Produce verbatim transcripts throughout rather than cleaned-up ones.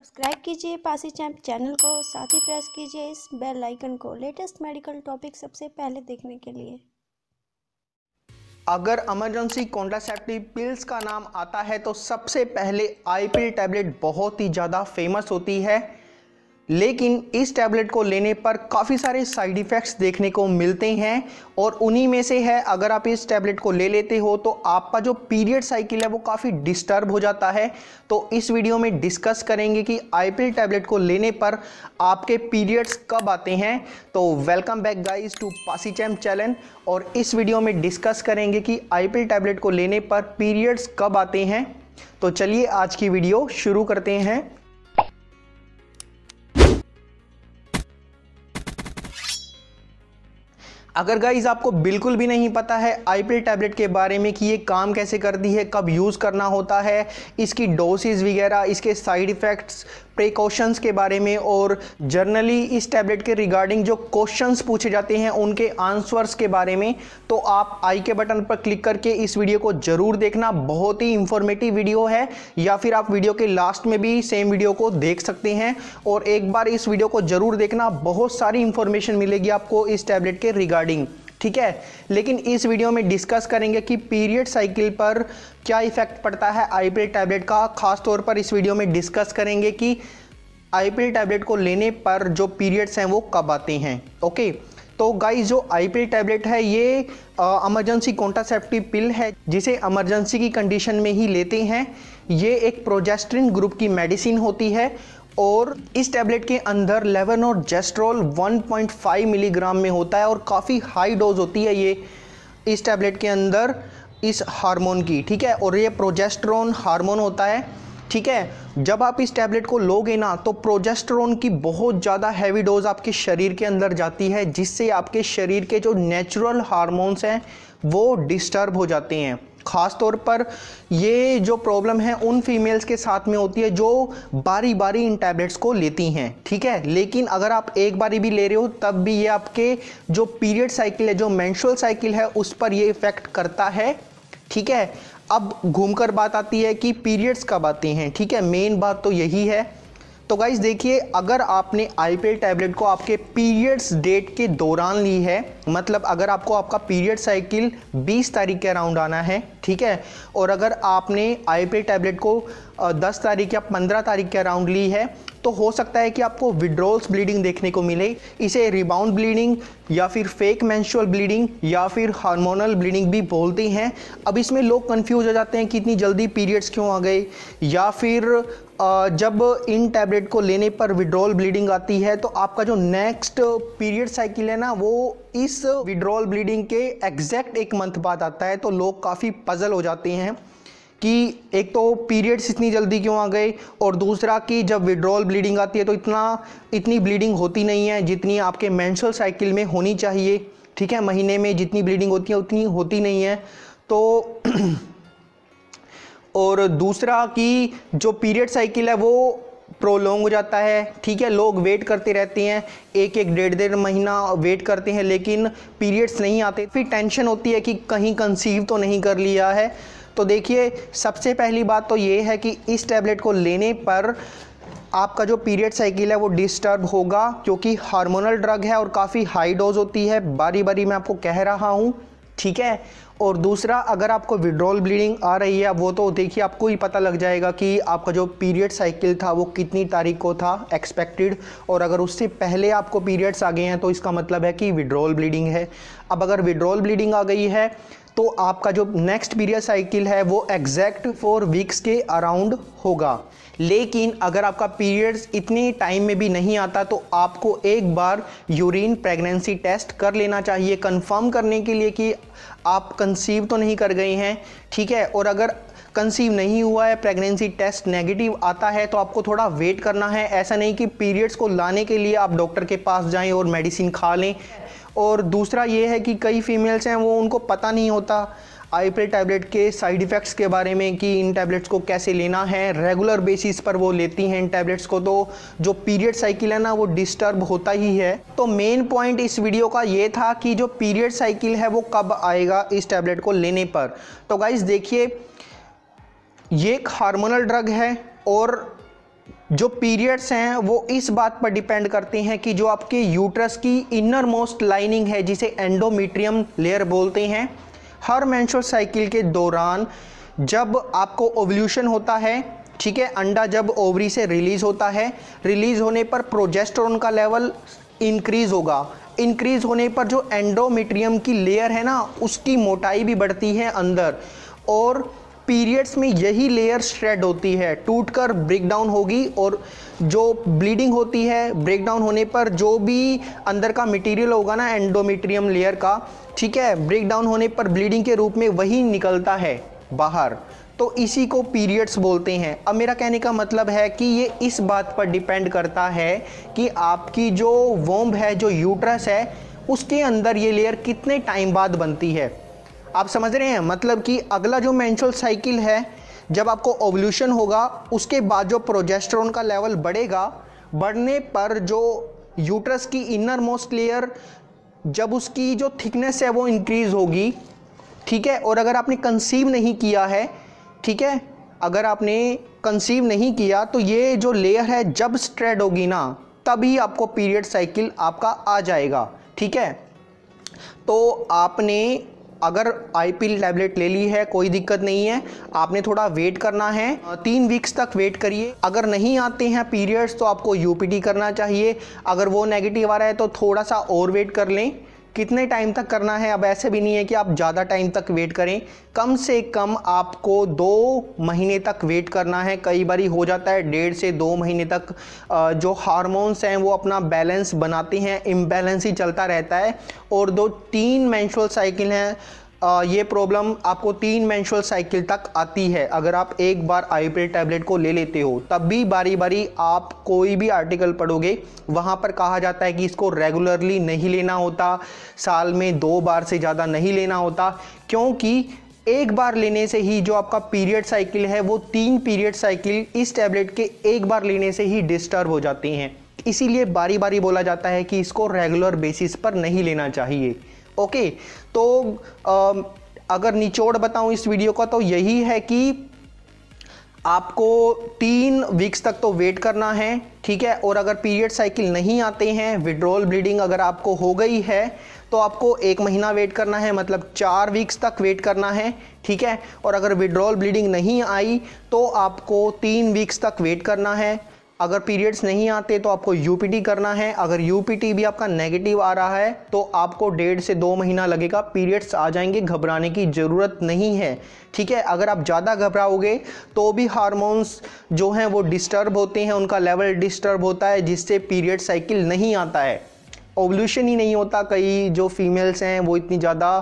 Subscribe कीजिए Pasi champ channel को, साथ ही प्रेस कीजिए इस बेल आइकन को लेटेस्ट मेडिकल टॉपिक सबसे पहले देखने के लिए। अगर इमरजेंसी कॉन्ट्रासेप्टिव पिल्स का नाम आता है तो सबसे पहले आई पिल टैबलेट बहुत ही ज़्यादा फेमस होती है, लेकिन इस टैबलेट को लेने पर काफ़ी सारे साइड इफ़ेक्ट्स देखने को मिलते हैं और उन्हीं में से है अगर आप इस टैबलेट को ले लेते हो तो आपका जो पीरियड साइकिल है वो काफ़ी डिस्टर्ब हो जाता है। तो इस वीडियो में डिस्कस करेंगे कि आई पिल टैबलेट को लेने पर आपके पीरियड्स कब आते हैं। तो welcome back guys to Pasi champ channel, और इस वीडियो में डिस्कस करेंगे कि आई पिल टैबलेट को लेने पर पीरियड्स कब आते हैं। तो चलिए आज की वीडियो शुरू करते हैं। अगर गाइज आपको बिल्कुल भी नहीं पता है आई पिल टैबलेट के बारे में कि ये काम कैसे करती है, कब यूज़ करना होता है, इसकी डोसेज वगैरह, इसके साइड इफ़ेक्ट्स, प्रिकॉशंस के बारे में और जनरली इस टैबलेट के रिगार्डिंग जो क्वेश्चंस पूछे जाते हैं उनके आंसर्स के बारे में, तो आप आई के बटन पर क्लिक करके इस वीडियो को ज़रूर देखना। बहुत ही इंफॉर्मेटिव वीडियो है, या फिर आप वीडियो के लास्ट में भी सेम वीडियो को देख सकते हैं और एक बार इस वीडियो को ज़रूर देखना। बहुत सारी इंफॉर्मेशन मिलेगी आपको इस टैबलेट के रिगार्डिंग, ठीक है। लेकिन इस वीडियो में डिस्कस करेंगे कि पीरियड साइकिल पर क्या इफेक्ट पड़ता है आई पिल टैबलेट का। खास तौर पर इस वीडियो में डिस्कस करेंगे कि आई पिल टैबलेट को लेने पर जो पीरियड्स हैं वो कब आते हैं। ओके, तो गाइस जो आई पिल टैबलेट है ये इमरजेंसी कॉन्ट्रासेप्टिव पिल है जिसे इमरजेंसी की कंडीशन में ही लेते हैं। ये एक प्रोजेस्टेरोन ग्रुप की मेडिसिन होती है और इस टैबलेट के अंदर levonorgestrel one point five milligram में होता है और काफ़ी हाई डोज होती है ये इस टैबलेट के अंदर इस हार्मोन की, ठीक है। और ये प्रोजेस्टेरोन हार्मोन होता है, ठीक है। जब आप इस टैबलेट को लोगे ना तो प्रोजेस्टेरोन की बहुत ज़्यादा हैवी डोज आपके शरीर के अंदर जाती है, जिससे आपके शरीर के जो नेचुरल हार्मोन्स हैं वो डिस्टर्ब हो जाते हैं। ख़ास तौर पर ये जो प्रॉब्लम है उन फीमेल्स के साथ में होती है जो बारी बारी इन टैबलेट्स को लेती हैं, ठीक है। लेकिन अगर आप एक बारी भी ले रहे हो तब भी ये आपके जो पीरियड साइकिल है, जो मेंस्ट्रुअल साइकिल है, उस पर ये इफ़ेक्ट करता है, ठीक है। अब घूमकर बात आती है कि पीरियड्स कब आते हैं, ठीक है। मेन बात तो यही है। तो गाइज देखिए, अगर आपने आई पिल टैबलेट को आपके पीरियड्स डेट के दौरान ली है, मतलब अगर आपको आपका पीरियड साइकिल बीस तारीख के अराउंड आना है, ठीक है, और अगर आपने आई पिल टैबलेट को दस तारीख या पंद्रह तारीख के अराउंड ली है तो हो सकता है कि आपको विड्रॉल्स ब्लीडिंग देखने को मिले। इसे रिबाउंड ब्लीडिंग या फिर फेक मेंस्ट्रुअल ब्लीडिंग या फिर हार्मोनल ब्लीडिंग भी बोलते हैं। अब इसमें लोग कंफ्यूज हो जाते हैं कि इतनी जल्दी पीरियड्स क्यों आ गए, या फिर जब इन टैबलेट को लेने पर विड्रॉल ब्लीडिंग आती है तो आपका जो नेक्स्ट पीरियड साइकिल है ना वो इस विड्रॉल ब्लीडिंग के एग्जैक्ट एक मंथ बाद आता है। तो लोग काफ़ी पजल हो जाते हैं कि एक तो पीरियड्स इतनी जल्दी क्यों आ गए, और दूसरा कि जब विड्रॉल ब्लीडिंग आती है तो इतना इतनी ब्लीडिंग होती नहीं है जितनी आपके मेंस्ट्रुअल साइकिल में होनी चाहिए, ठीक है। महीने में जितनी ब्लीडिंग होती है उतनी होती नहीं है। तो और दूसरा कि जो पीरियड साइकिल है वो प्रोलॉन्ग हो जाता है, ठीक है। लोग वेट करते रहते हैं, एक एक डेढ़ डेढ़ महीना वेट करते हैं लेकिन पीरियड्स नहीं आते। फिर टेंशन होती है कि कहीं कंसीव तो नहीं कर लिया है। तो देखिए, सबसे पहली बात तो ये है कि इस टैबलेट को लेने पर आपका जो पीरियड साइकिल है वो डिस्टर्ब होगा, क्योंकि हार्मोनल ड्रग है और काफ़ी हाई डोज होती है, बारी बारी मैं आपको कह रहा हूँ, ठीक है। और दूसरा, अगर आपको विड्रॉल ब्लीडिंग आ रही है वो तो देखिए आपको ही पता लग जाएगा कि आपका जो पीरियड साइकिल था वो कितनी तारीख को था एक्सपेक्टेड, और अगर उससे पहले आपको पीरियड्स आ गए हैं तो इसका मतलब है कि विड्रॉल ब्लीडिंग है। अब अगर विड्रॉल ब्लीडिंग आ गई है तो आपका जो नेक्स्ट पीरियड साइकिल है वो एग्जैक्ट फोर वीक्स के अराउंड होगा। लेकिन अगर आपका पीरियड्स इतनी टाइम में भी नहीं आता तो आपको एक बार यूरिन प्रेगनेंसी टेस्ट कर लेना चाहिए, कंफर्म करने के लिए कि आप कंसीव तो नहीं कर गए हैं, ठीक है। और अगर कंसीव नहीं हुआ है, प्रेगनेंसी टेस्ट नेगेटिव आता है तो आपको थोड़ा वेट करना है। ऐसा नहीं कि पीरियड्स को लाने के लिए आप डॉक्टर के पास जाएं और मेडिसिन खा लें। और दूसरा ये है कि कई फीमेल्स हैं वो उनको पता नहीं होता आई पिल टैबलेट के साइड इफ़ेक्ट्स के बारे में कि इन टैबलेट्स को कैसे लेना है। रेगुलर बेसिस पर वो लेती हैं इन टैबलेट्स को, तो जो पीरियड साइकिल है ना वो डिस्टर्ब होता ही है। तो मेन पॉइंट इस वीडियो का ये था कि जो पीरियड साइकिल है वो कब आएगा इस टैबलेट को लेने पर। तो गाइस देखिए, ये एक हार्मोनल ड्रग है और जो पीरियड्स हैं वो इस बात पर डिपेंड करते हैं कि जो आपके यूट्रस की इनर मोस्ट लाइनिंग है, जिसे एंडोमेट्रियम लेयर बोलते हैं, हर मेंस्ट्रुअल साइकिल के दौरान जब आपको ओव्यूलेशन होता है, ठीक है, अंडा जब ओवरी से रिलीज होता है, रिलीज होने पर प्रोजेस्टेरोन का लेवल इंक्रीज होगा। इंक्रीज होने पर जो एंडोमेट्रियम की लेयर है ना, उसकी मोटाई भी बढ़ती है अंदर, और पीरियड्स में यही लेयर श्रेड होती है, टूटकर ब्रेक डाउन होगी, और जो ब्लीडिंग होती है, ब्रेक डाउन होने पर जो भी अंदर का मटेरियल होगा ना एंडोमेट्रियम लेयर का, ठीक है, ब्रेक डाउन होने पर ब्लीडिंग के रूप में वही निकलता है बाहर, तो इसी को पीरियड्स बोलते हैं। अब मेरा कहने का मतलब है कि ये इस बात पर डिपेंड करता है कि आपकी जो वोम्ब है, जो यूट्रस है, उसके अंदर ये लेयर कितने टाइम बाद बनती है। आप समझ रहे हैं, मतलब कि अगला जो मेंस्ट्रुअल साइकिल है, जब आपको ओव्यूलेशन होगा, उसके बाद जो प्रोजेस्टेरोन का लेवल बढ़ेगा, बढ़ने पर जो यूट्रस की इनर मोस्ट लेयर, जब उसकी जो थिकनेस है वो इंक्रीज होगी, ठीक है, और अगर आपने कंसीव नहीं किया है, ठीक है, अगर आपने कंसीव नहीं किया तो ये जो लेयर है जब स्ट्रेड होगी ना, तभी आपको पीरियड साइकिल आपका आ जाएगा, ठीक है। तो आपने अगर आई पिल टैबलेट ले ली है, कोई दिक्कत नहीं है, आपने थोड़ा वेट करना है, तीन वीक्स तक वेट करिए। अगर नहीं आते हैं पीरियड्स तो आपको यूपीटी करना चाहिए, अगर वो नेगेटिव आ रहा है तो थोड़ा सा और वेट कर लें। कितने टाइम तक करना है, अब ऐसे भी नहीं है कि आप ज़्यादा टाइम तक वेट करें, कम से कम आपको दो महीने तक वेट करना है। कई बारी हो जाता है डेढ़ से दो महीने तक जो हार्मोन्स हैं वो अपना बैलेंस बनाते हैं, इम्बैलेंस ही चलता रहता है, और दो तीन मेंस्ट्रुअल साइकिल हैं, आ, ये प्रॉब्लम आपको तीन मेंस्ट्रुअल साइकिल तक आती है। अगर आप एक बार आई पिल टैबलेट को ले लेते हो, तब भी बारी बारी आप कोई भी आर्टिकल पढ़ोगे, वहाँ पर कहा जाता है कि इसको रेगुलरली नहीं लेना होता, साल में दो बार से ज़्यादा नहीं लेना होता, क्योंकि एक बार लेने से ही जो आपका पीरियड साइकिल है वो तीन पीरियड साइकिल इस टैबलेट के एक बार लेने से ही डिस्टर्ब हो जाते हैं। इसीलिए बारी बारी बोला जाता है कि इसको रेगुलर बेसिस पर नहीं लेना चाहिए। ओके, तो आ, अगर निचोड़ बताऊं इस वीडियो का तो यही है कि आपको तीन वीक्स तक तो वेट करना है, ठीक है, और अगर पीरियड साइकिल नहीं आते हैं, विड्रॉल ब्लीडिंग अगर आपको हो गई है तो आपको एक महीना वेट करना है, मतलब चार वीक्स तक वेट करना है, ठीक है, और अगर विड्रॉल ब्लीडिंग नहीं आई तो आपको तीन वीक्स तक वेट करना है। अगर पीरियड्स नहीं आते तो आपको यूपीटी करना है, अगर यूपीटी भी आपका नेगेटिव आ रहा है तो आपको डेढ़ से दो महीना लगेगा, पीरियड्स आ जाएंगे, घबराने की ज़रूरत नहीं है, ठीक है। अगर आप ज़्यादा घबराओगे तो भी हार्मोन्स जो हैं वो डिस्टर्ब होते हैं, उनका लेवल डिस्टर्ब होता है, जिससे पीरियड साइकिल नहीं आता है, ओव्यूलेशन ही नहीं होता। कई जो फीमेल्स हैं वो इतनी ज़्यादा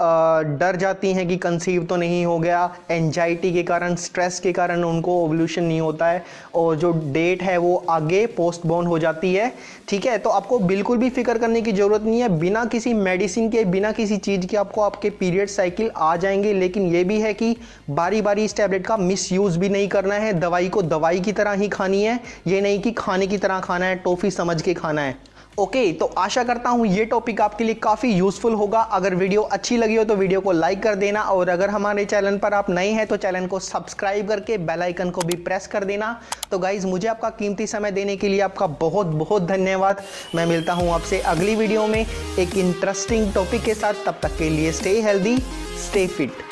डर जाती हैं कि कंसीव तो नहीं हो गया, एंजाइटी के कारण, स्ट्रेस के कारण उनको ओव्यूलेशन नहीं होता है, और जो डेट है वो आगे पोस्टपोन हो जाती है, ठीक है। तो आपको बिल्कुल भी फिक्र करने की ज़रूरत नहीं है, बिना किसी मेडिसिन के, बिना किसी चीज़ के आपको आपके पीरियड साइकिल आ जाएंगे। लेकिन ये भी है कि बारी बारी इस टैबलेट का मिस यूज़ भी नहीं करना है, दवाई को दवाई की तरह ही खानी है, ये नहीं कि खाने की तरह खाना है, टॉफ़ी समझ के खाना है। ओके okay, तो आशा करता हूँ ये टॉपिक आपके लिए काफ़ी यूज़फुल होगा। अगर वीडियो अच्छी लगी हो तो वीडियो को लाइक कर देना, और अगर हमारे चैनल पर आप नए हैं तो चैनल को सब्सक्राइब करके बेल आइकन को भी प्रेस कर देना। तो गाइज़, मुझे आपका कीमती समय देने के लिए आपका बहुत बहुत धन्यवाद। मैं मिलता हूँ आपसे अगली वीडियो में एक इंटरेस्टिंग टॉपिक के साथ। तब तक के लिए स्टे हेल्दी, स्टे फिट।